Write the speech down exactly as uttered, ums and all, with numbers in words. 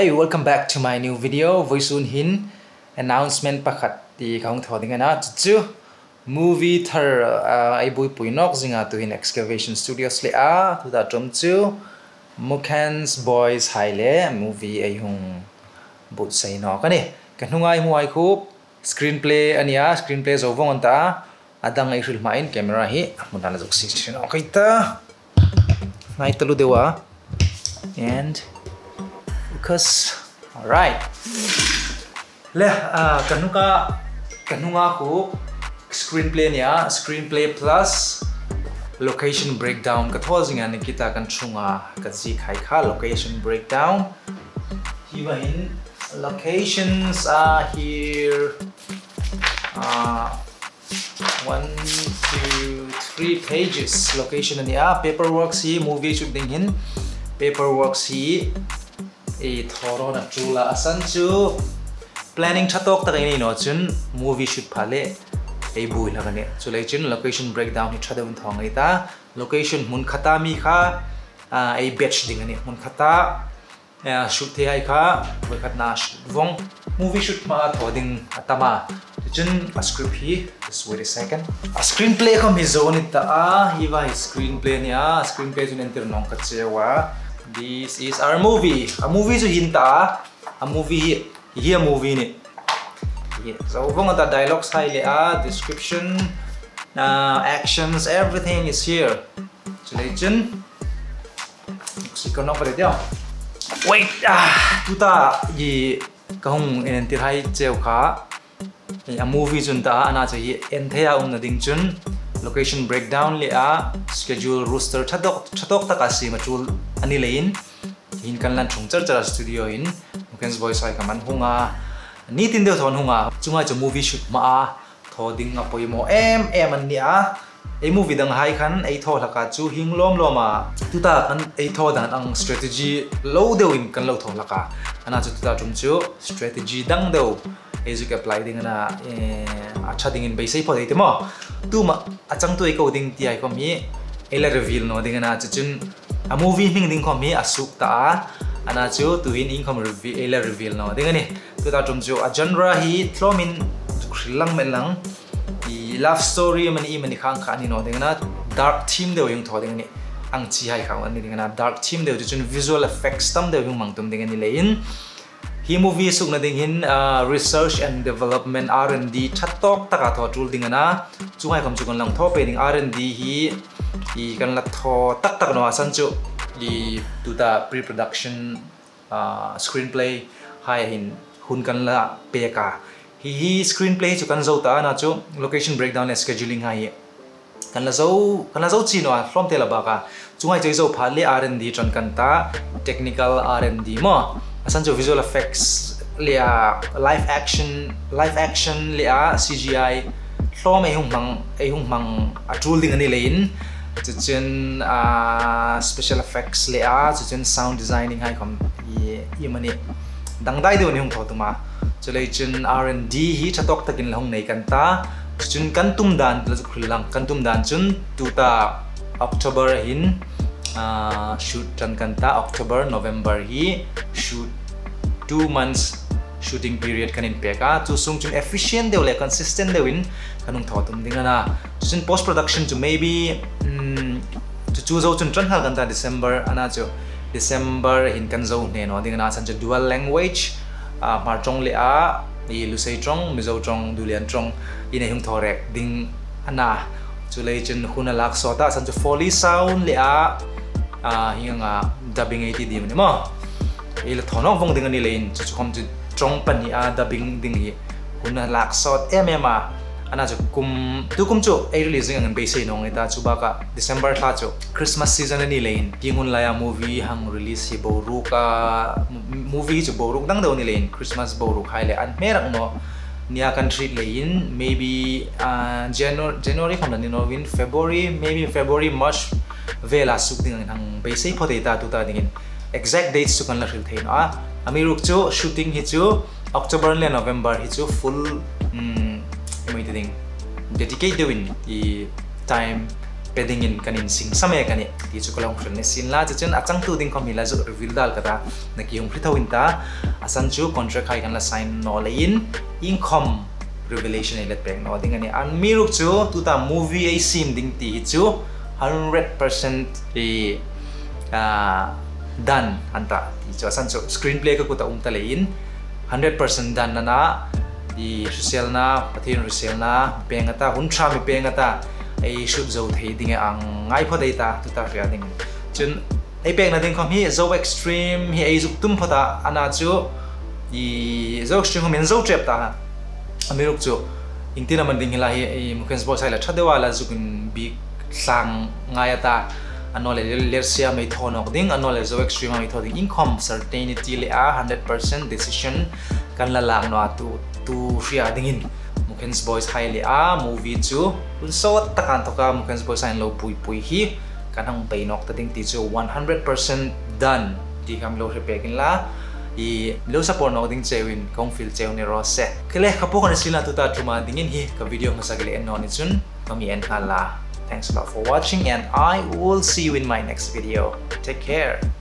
Hey, welcome back to my new video. Voi soon hin announcement pakhat ti kaung tho dinga na chu movie Thar ai bui puinok zinga tu hin excavation studios le a tu da trom chu Mukhenz Boyz haile movie ai hung but sai no ka ni kan hungai muai khu screenplay ania screenplay zo vong anta adang ai ril main camera hi mudana jok si no kaita ngai talu dewa and because all right le ah kanuka kanunga ko screenplay niya screenplay plus location breakdown kathozinga nikita kan chunga kazi khai kha location breakdown hiwain locations are here uh one two three pages location niya paperwork si movie shooting hin paperwork si e thoro na chula asan chu planning chatok ta ni no chun movie shoot phale ei bui la gane chulai chun location breakdown hi thadun thong ta location mun khata mi kha ei batch ding ani mun khata shoot the ai kha boi khat na vong movie shoot ma thoding atama chun a script hi just wait a second a screenplay ko mi zone ta a hi wa screenplay nia screenplay chun enter nong ka chewa. This is our movie. A movie so hinta. A movie here movie ni. So vong ata dialogues highly a description, uh, actions, everything is here. So legend. Si kono pa dia. Wait ah tuta yi kahung entir hai cheu kha. A movie chun ta ana chai enthea um na ding chun. Location breakdown le a schedule roster chatok chatok ta kasi machul ani lein hin kan lan chungchar chara studio in Mukhenz Boyz sai kaman hunga ni tin de thon hunga chunga cha movie shoot ma a thoding a poimo em em an nia ei movie dang hai khan ei tho laka chu hinglom loma tuta kan ei tho dan ang strategy lo deu in kan lo tho laka ana chu tuta tum chu strategy dang deu eju ke apply ding na acha ding in base po dei mo tu ma achang tu iko ding ti ai ko mi ela reveal no ding na chun a movie hing ding ko mi asuk ta ana chu tu in income reveal ela reveal no ding ani tu ta tum chu a genre hi thlomin khrilang melang i love story mani mani khang kha ni no ding na dark theme de yung tho ding ni ang chi hai kha ani ding na dark theme de chun visual effects tam de yung mang tum ding ani lein hi movie suk na ding hin uh, research and development R and D chatok taka tho tul ding na chungai kam chu kon lang tho pe ding R and D hi i kan la tho tak tak no asan chu i tuta pre production uh, screenplay hai hin hun kan la pe ka hi hi screenplay chu kan zo ta na chu location breakdown and scheduling hai kan la zo kan la zo chi no from te la ba ka chungai chei zo pha le R and D tran kan ta technical R and D mo asan jo visual effects lia live action live action lia C G I hlom ei hung mang ei hung mang a tool ding ani lein chuchen a special effects lia chuchen sound designing hai kom i i mani dangdai de ni hung tho tuma chulei chen R and D hi chatok takin lahung nei kan ta chun kan tum dan la khrilang kan tum dan chun tuta October hin Uh, shoot dan kanta October November hi shoot two months shooting period kanin peka tu sung chun efficient de le consistent de win kanung thotum dinga na chun post production to maybe um, to choose out chun tran hal kanta December ana chu December hin kan zo ne no dinga na san chu dual language uh, mar chong le a i lu sei chong mi zo chong du lian chong ina hung thorek ding ana chu le chun huna lak so ta san chu foley sound le a ah yang ah dubbing eighty di mo ila thonong vong ding ani lein chu chom chu chong pan ni a dubbing ding hi huna lak sot mm a ana chu kum tu kum chu ai releasing ang base nong eta chu ba ka December tha chu Christmas season ani lein kingun laya movie hang release hi boru ka movie chu boru dang do ni lein Christmas boru khai le an merang no nia country lein maybe uh, January January khon ni no win February maybe February March vela suk ding ang base phote ta tu ta dingin exact dates chu kan la ril thein a amiruk chu shooting hi chu October le November hi chu full um mai ding dedicate the win the time padding in kanin sing same kani ti chu kalong friend ne sin la chen achang tu ding komi la zo reveal dal kata na ki yung prithawin ta asan chu contract hai kan la sign no lein income revelation e let pek no ding ani an miruk chu tu ta movie ai sim ding ti chu one hundred percent e ah done anta ti chu asan chu screenplay ka ku ta um ta lein one hundred percent done na na di social na pathin social na pengata hun tra mi pengata ai shoot zo thei ding ang ngai pho dei ta tu ta ria ding chun ai pek na ding khom hi zo extreme hi ai zuk tum pho ta ana chu i zo extreme men zo trap ta amiruk chu ingtina man ding la hi Mukhenz Boyz hai la thadewa la zukin big sang ngai ta anole lersia mai thonok ding anole zo extreme mai thoding income certainty le a one hundred percent decision kan la lang no tu tu ria dingin Mukhenz Boyz hai le a movie chu kun so takan to ka Mukhenz Boyz hai lo pui pui hi kanang painok ta ding ti chu one hundred percent done ti kam lo repekin la i lo sa porno ding chewin kong feel chew ni ro se kle kapo kan sila tu ta truma dingin hi ka video masagale en non chun kami en khala. Thanks a lot for watching and I will see you in my next video. Take care.